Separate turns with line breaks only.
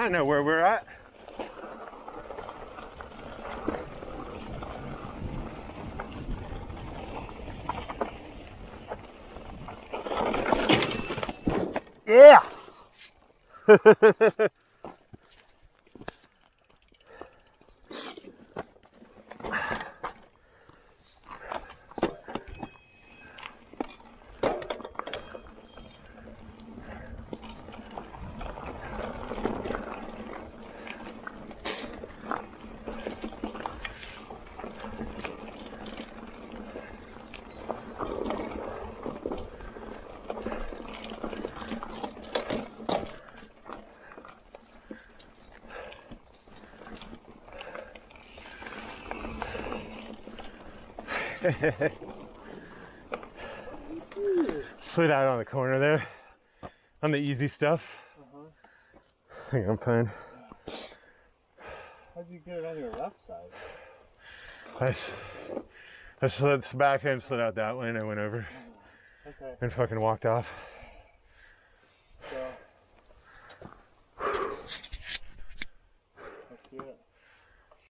I know where we're at. Yeah. Slid out on the corner there on the easy stuff. I think I'm fine.
How'd you get it on your left side?
I slid back and slid out that way and I went over
Okay.
and fucking walked off.